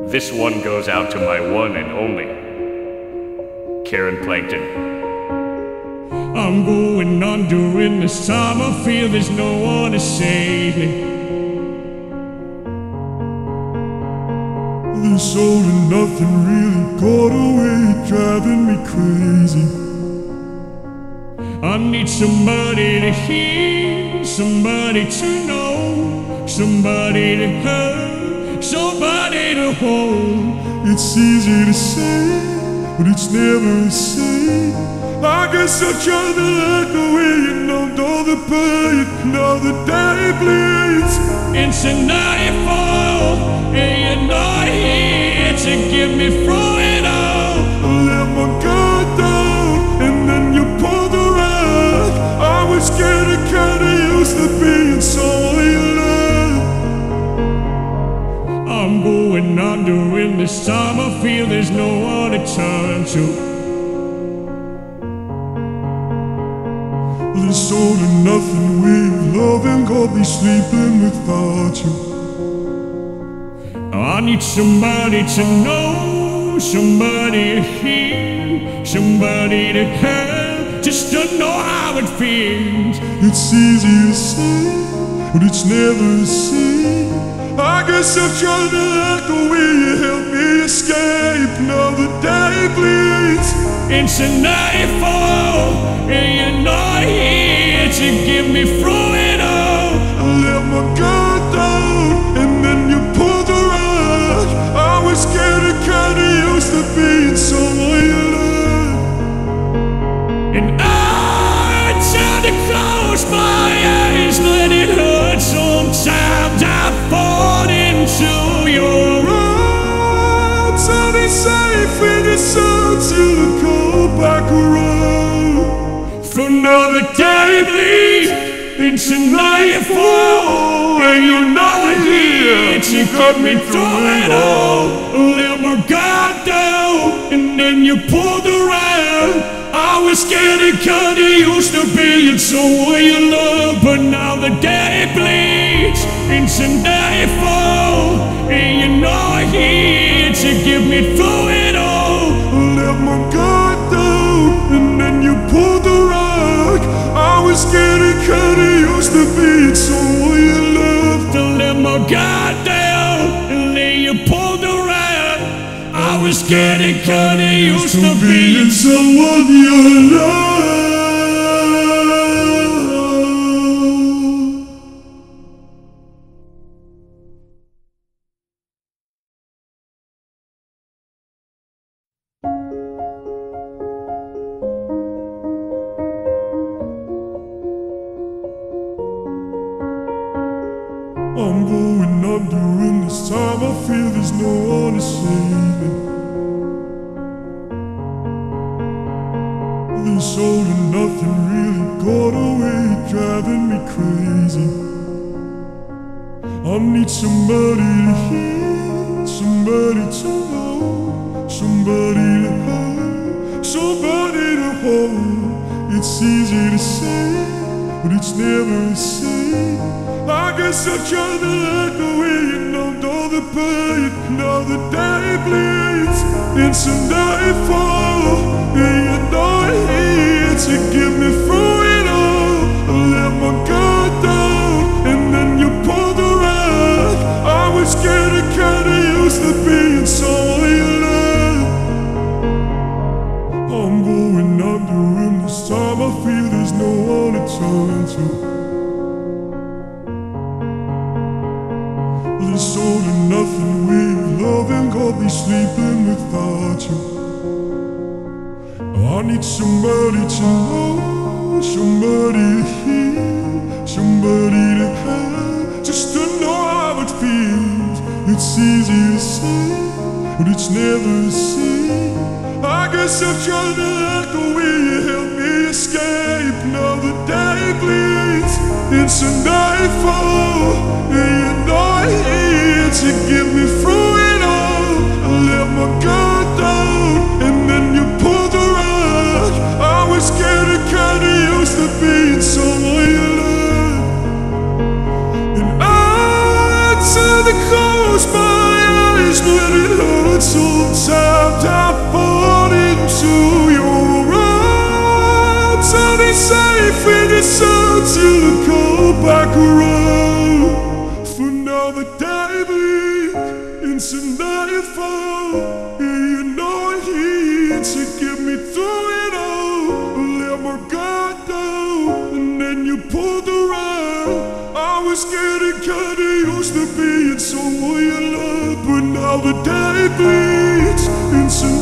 This one goes out to my one and only, Plankton. I'm going on during this time. I feel there's no one to save me. This all and nothing really got away, driving me crazy. I need somebody to hear, somebody to know, somebody to hurt, somebody to hold. It's easy to say, but it's never the same. I guess I tried to like the way you numbed all the pain. Now the day bleeds into nightfall, and you're not here to get me through it all. I let my guard down, and then you pulled the rug. I was getting kinda used to being someone you love. I'm going on during this time. I feel there's no one to turn to. This all and nothing way of loving, got me sleeping without you. I need somebody to know, somebody to hear, somebody to have, just to know how it feels. It's easy to say, but it's never the same. I guess I've tried to like the way you helped me escape. Now the day bleeds into nightfall, and you're not here to get me through it all. I let my guard down, and then you pulled the rug. I was getting kinda used to being someone you love. And I try to close my eyes, let it hurt sometimes. I fall into your arms. I'll be safe in the sun till I come back around. For now the day bleeds into nightfall, and you're not here to cut me through it all. Let my guard down, and then you pulled around. I was getting kinda used to being someone you love, but now the day bleeds into nightfall, and you're not here to get me through it all. Let my guard down, and then you pulled the rug. I was getting kinda used to being someone you loved. To let my guard down, and then you pulled the rug. I was getting kinda used to being someone you loved. I'm going under in this time. I feel there's no one to save me. This all and nothing really got away, driving me crazy. I need somebody to hear, somebody to know, somebody to hurt, somebody to hold. It's easy to say, but it's never the same. I guess I tried to like the way you numbed all the pain. Now the day bleeds into nightfall, and you're not here to get me through it all. I let my guard down, and then you pulled the rug. I was getting kinda used to being someone you love. I'm going under in this time. I feel there's no one to turn to. This all and nothing way of loving, got me sleeping without you. I need somebody to know, somebody to hear, somebody to have, just to know how it feels. It's easy to say, but it's never the same. I guess I've tried to like the way you helped me escape. Now the day bleeds into nightfall, and you're not here to get me through it all. I let my guard down, and then you pulled the rug. I was getting kinda used to being someone you love. And I tried to close my eyes, let it hurt sometimes I fall into your arms. I'll be safe in the sun till I come back around. For now the day bleeds into nightfall, and you know I'm here to get me through it all. I let my guard down, and then you pulled the rug. I was getting kinda used to being someone you love, but now the day bleeds into